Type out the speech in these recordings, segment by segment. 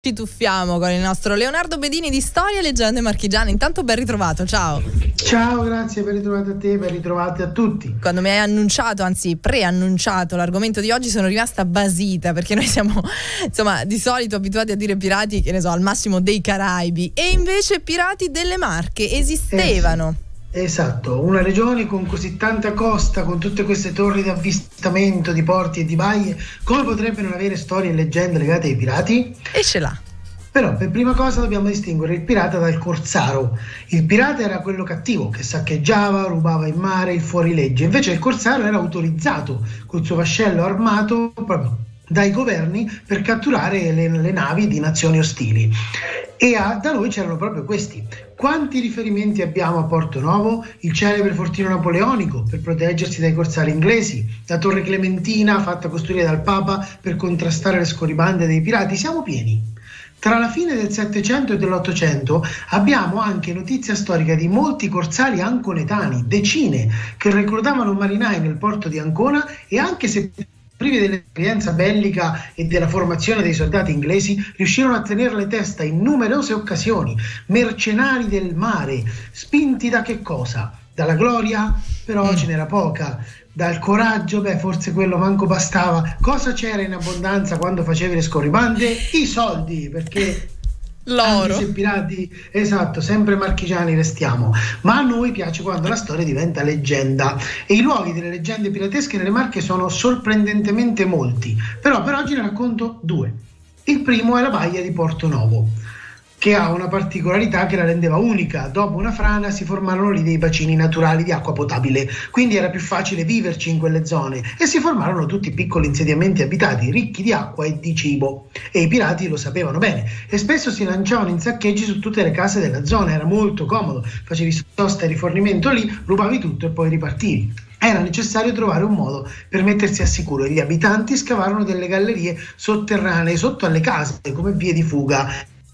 Ci tuffiamo con il nostro Leonardo Bedini di Storia e Leggende Marchigiane. Intanto ben ritrovato, ciao. Ciao, grazie, ben ritrovato a te, ben ritrovati a tutti. Quando mi hai annunciato, anzi preannunciato l'argomento di oggi, sono rimasta basita, perché noi siamo insomma di solito abituati a dire pirati, che ne so, al massimo dei Caraibi, e invece pirati delle Marche esistevano. Sì. Esatto, una regione con così tanta costa, con tutte queste torri di avvistamento, di porti e di baie, come potrebbe non avere storie e leggende legate ai pirati? E ce l'ha. Però per prima cosa dobbiamo distinguere il pirata dal corsaro. Il pirata era quello cattivo che saccheggiava, rubava in mare, il fuorilegge. Invece il corsaro era autorizzato col suo vascello armato proprio dai governi per catturare le navi di nazioni ostili. E da noi c'erano proprio questi. Quanti riferimenti abbiamo a Porto Novo? Il celebre fortino napoleonico per proteggersi dai corsari inglesi, la torre clementina fatta costruire dal Papa per contrastare le scorribande dei pirati. Siamo pieni. Tra la fine del Settecento e dell'Ottocento abbiamo anche notizia storica di molti corsari anconetani, decine, che reclutavano marinai nel porto di Ancona e anche se privi dell'esperienza bellica e della formazione dei soldati inglesi, riuscirono a tenere le testa in numerose occasioni, mercenari del mare, spinti da che cosa? Dalla gloria? Però ce n'era poca. Dal coraggio? Beh, forse quello manco bastava. Cosa c'era in abbondanza quando facevi le scorribande? I soldi, perché l'oro. Anche se pirati, esatto, sempre marchigiani restiamo, ma a noi piace quando la storia diventa leggenda e i luoghi delle leggende piratesche nelle Marche sono sorprendentemente molti, però per oggi ne racconto due. Il primo è la baia di Porto Novo, che ha una particolarità che la rendeva unica. Dopo una frana si formarono lì dei bacini naturali di acqua potabile, quindi era più facile viverci in quelle zone e si formarono tutti piccoli insediamenti abitati, ricchi di acqua e di cibo. E i pirati lo sapevano bene e spesso si lanciavano in saccheggi su tutte le case della zona. Era molto comodo, facevi sosta e rifornimento lì, rubavi tutto e poi ripartivi. Era necessario trovare un modo per mettersi a sicuro e gli abitanti scavarono delle gallerie sotterranee sotto alle case come vie di fuga.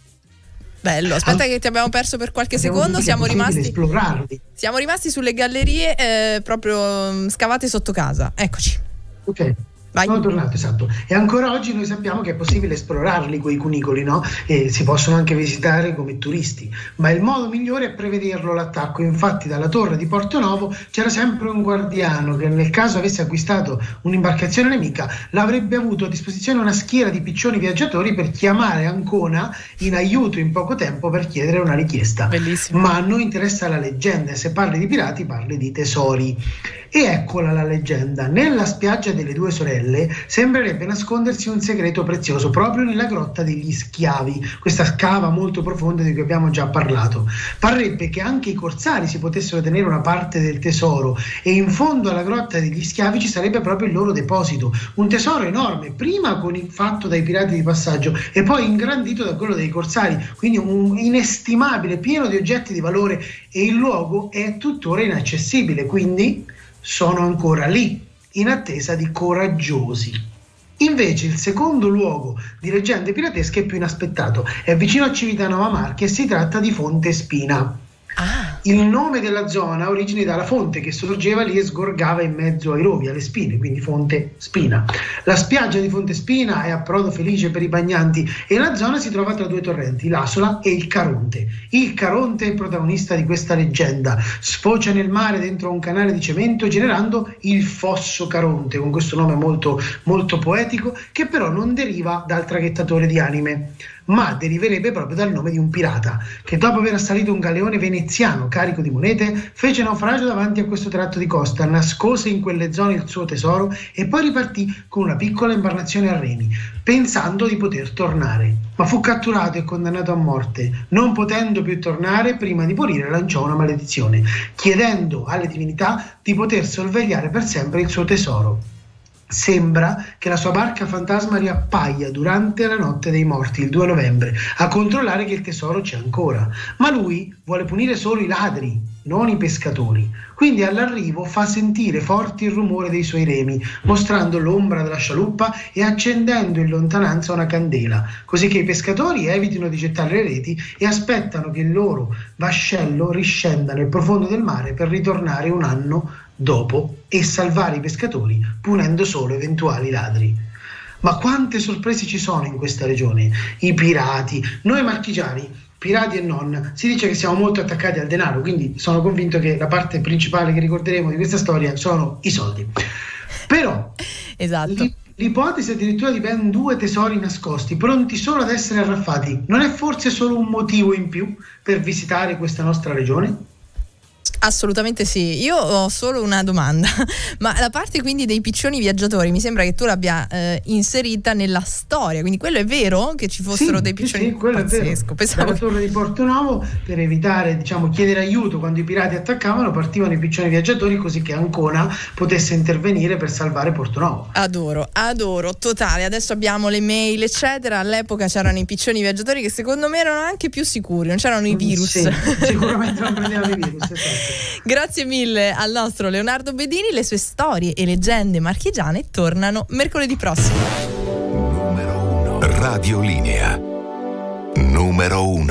Bello, aspetta che ti abbiamo perso per qualche secondo, siamo rimasti sulle gallerie proprio scavate sotto casa, eccoci. Ok. Vai. Sono tornato, esatto. E ancora oggi noi sappiamo che è possibile esplorarli quei cunicoli, no? E si possono anche visitare come turisti, ma il modo migliore è prevederlo l'attacco. Infatti dalla torre di Porto Novo c'era sempre un guardiano che nel caso avesse acquistato un'imbarcazione nemica l'avrebbe avuto a disposizione una schiera di piccioni viaggiatori per chiamare Ancona in aiuto in poco tempo per chiedere una richiesta. Bellissimo. Ma a noi interessa la leggenda e se parli di pirati parli di tesori. E eccola la leggenda. Nella spiaggia delle due sorelle sembrerebbe nascondersi un segreto prezioso proprio nella grotta degli schiavi, questa cava molto profonda di cui abbiamo già parlato. Parrebbe che anche i corsari si potessero tenere una parte del tesoro e in fondo alla grotta degli schiavi ci sarebbe proprio il loro deposito, un tesoro enorme, prima fatto dai pirati di passaggio e poi ingrandito da quello dei corsari, quindi un inestimabile, pieno di oggetti di valore, e il luogo è tuttora inaccessibile, quindi sono ancora lì, in attesa di coraggiosi. Invece il secondo luogo di leggende piratesche è più inaspettato, è vicino a Civitanova Marche e si tratta di Fonte Spina. Il nome della zona ha origini dalla fonte che sorgeva lì e sgorgava in mezzo ai rovi, alle spine, quindi Fonte Spina. La spiaggia di Fonte Spina è approdo felice per i bagnanti e la zona si trova tra due torrenti, l'Asola e il Caronte. Il Caronte è il protagonista di questa leggenda, sfocia nel mare dentro un canale di cemento generando il Fosso Caronte, con questo nome molto, molto poetico, che però non deriva dal traghettatore di anime, ma deriverebbe proprio dal nome di un pirata che dopo aver assalito un galeone veneziano carico di monete fece naufragio davanti a questo tratto di costa, nascose in quelle zone il suo tesoro e poi ripartì con una piccola imbarcazione a remi pensando di poter tornare, ma fu catturato e condannato a morte. Non potendo più tornare, prima di morire lanciò una maledizione chiedendo alle divinità di poter sorvegliare per sempre il suo tesoro. Sembra che la sua barca fantasma riappaia durante la notte dei morti, il 2 novembre, a controllare che il tesoro c'è ancora. Ma lui vuole punire solo i ladri, non i pescatori. Quindi all'arrivo fa sentire forti il rumore dei suoi remi, mostrando l'ombra della scialuppa e accendendo in lontananza una candela, così che i pescatori evitino di gettare le reti e aspettano che il loro vascello riscenda nel profondo del mare per ritornare un anno dopo e salvare i pescatori punendo solo eventuali ladri. Ma quante sorprese ci sono in questa regione? I pirati, noi marchigiani, pirati e non, si dice che siamo molto attaccati al denaro, quindi sono convinto che la parte principale che ricorderemo di questa storia sono i soldi. Però esatto. L'ipotesi addirittura di ben 2 tesori nascosti, pronti solo ad essere arraffati, non è forse solo un motivo in più per visitare questa nostra regione? Assolutamente sì. Io ho solo una domanda, ma la parte quindi dei piccioni viaggiatori mi sembra che tu l'abbia inserita nella storia, quindi quello è vero che ci fossero dei piccioni? Sì, quello pazzesco. È vero. Dalla torre di Porto Nuovo, per evitare, chiedere aiuto quando i pirati attaccavano, partivano i piccioni viaggiatori così che Ancona potesse intervenire per salvare Porto Nuovo. Adoro, totale. Adesso abbiamo le mail eccetera, all'epoca c'erano i piccioni viaggiatori che secondo me erano anche più sicuri, non c'erano i virus. Sì, sicuramente non prendevano i virus, esatto. Grazie mille al nostro Leonardo Bedini, le sue storie e leggende marchigiane tornano mercoledì prossimo. Numero 1 Radiolinea. Numero 1.